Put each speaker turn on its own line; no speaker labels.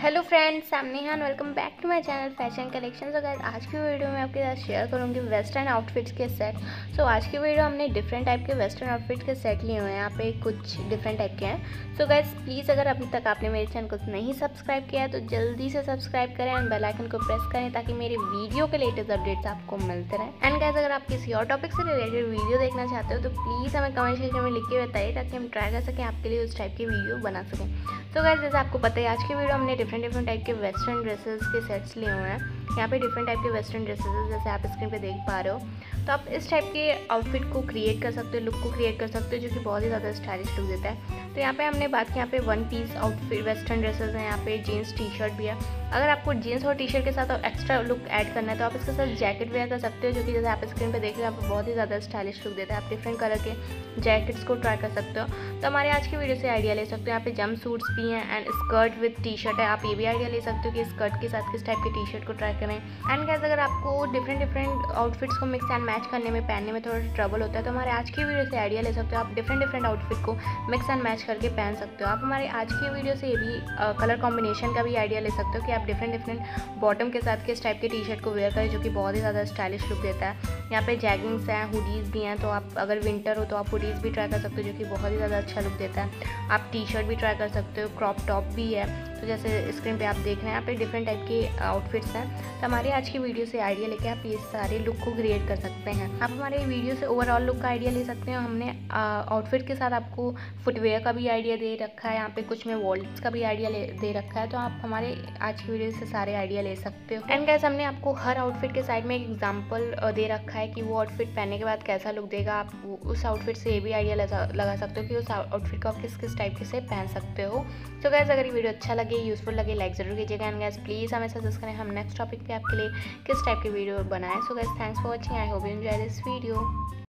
Hello friends, I am Neha and welcome back to my channel fashion collection. So guys, आज की video में आपके साथ शेयर करूंगी वेस्टर्न आउटफिट्स के सेट। सो आज की वीडियो हमने डिफरेंट टाइप के वेस्टर्न आउटफिट्स के सेट लिए हुए हैं। यहाँ पे कुछ डिफरेंट टाइप के हैं। सो गाइस, प्लीज़ अगर अभी तक आपने मेरे चैनल को नहीं सब्सक्राइब किया है तो जल्दी से सब्सक्राइब करें एंड बेल आइकन को प्रेस करें ताकि मेरे वीडियो के लेटेस्ट अपडेट्स आपको मिलते रहें। एंड गाइस, अगर आप किसी और टॉपिक से रिलेटेड वीडियो देखना चाहते हो तो प्लीज़ हमें कमेंट सेक्शन में लिख के बताइए ताकि हम ट्राई कर सकें आपके लिए उस टाइप की वीडियो बना सकें। तो गाइस, जैसे आपको पता है आज की वीडियो हमने डिफरेंट टाइप के वेस्टर्न ड्रेसेस के सेट्स लिए हुए हैं। यहाँ पे डिफरेंट टाइप के वेस्टर्न ड्रेसेस हैं जैसे आप स्क्रीन पे देख पा रहे हो। तो आप इस टाइप के आउटफिट को क्रिएट कर सकते हो, लुक को क्रिएट कर सकते हो जो कि बहुत ही ज़्यादा स्टाइलिश लुक देता है। तो यहाँ पे हमने बात की, यहाँ पे one piece outfit western dresses हैं। यहाँ पे जीन्स टी शर्ट भी है। अगर आपको जीन्स और टी शर्ट के साथ एक्स्ट्रा लुक ऐड करना है तो आप इसके साथ जैकेट वेयर कर सकते हो जो कि जैसे आप स्क्रीन पे देख रहे हो आप बहुत ही ज़्यादा स्टाइलिश लुक देता है। आप डिफरेंट कलर के जैकेट्स को ट्राई कर सकते हो। तो हमारे आज की वीडियो से आइडिया ले सकते हो। यहाँ पे जंप सूट्स भी हैं and skirt with T shirt है। आप ये भी आइडिया ले सकते हो कि स्कर्ट के साथ किस टाइप के टी शर्ट को ट्राई करें। एंड गाइस, अगर आपको डिफरेंट आउटफिट्स को मिक्स एंड मैच करने में पहनने में थोड़ा ट्रबल होता है तो हमारे आज की वीडियो से आइडिया ले सकते हो। आप डिफरेंट आउटफिट को मिक्स एंड मैच करके पहन सकते हो। आप हमारे आज की वीडियो से ये भी कलर कॉम्बिनेशन का भी आइडिया ले सकते हो कि आप डिफरेंट बॉटम के साथ किस टाइप के टी शर्ट को वेयर करें जो कि बहुत ही ज़्यादा स्टाइलिश लुक देता है। यहाँ पे जैगिंग्स हैं, हुडीज़ भी हैं। तो आप अगर विंटर हो तो आप हुडीज़ भी ट्राई कर सकते हो जो कि बहुत ही ज़्यादा अच्छा लुक देता है। आप टी शर्ट भी ट्राई कर सकते हो, क्रॉप टॉप भी है। तो जैसे स्क्रीन पे आप देख रहे हैं यहाँ पे डिफरेंट टाइप के आउटफिट्स हैं। तो हमारे आज की वीडियो से आइडिया लेके आप ये सारे लुक को क्रिएट कर सकते हैं। आप हमारे वीडियो से ओवरऑल लुक का आइडिया ले सकते हैं। हमने आउटफिट के साथ आपको फुटवेयर का भी आइडिया दे रखा है, यहाँ पे कुछ में वॉलेट्स का भी आइडिया दे रखा है। तो आप हमारे आज की वीडियो से सारे आइडिया ले सकते हो। एंड गाइस, हमने आपको हर आउटफिट के साइड में एक एग्जाम्पल दे रखा है कि वो आउटफिट पहनने के बाद कैसा लुक देगा। आप उस आउटफिट से ये भी आइडिया लगा सकते हो कि उस आउटफिट को आप किस टाइप के से पहन सकते हो। तो गाइस, अगर ये वीडियो अच्छा लगे, यूजफुल लगे, लाइक जरूर कीजिएगा। एंड गाइस, प्लीज़ हमें सजेस्ट करें हम नेक्स्ट टॉपिक पे आपके लिए किस टाइप की वीडियो बनाएं। So guys, thanks for watching. I hope you enjoy this video.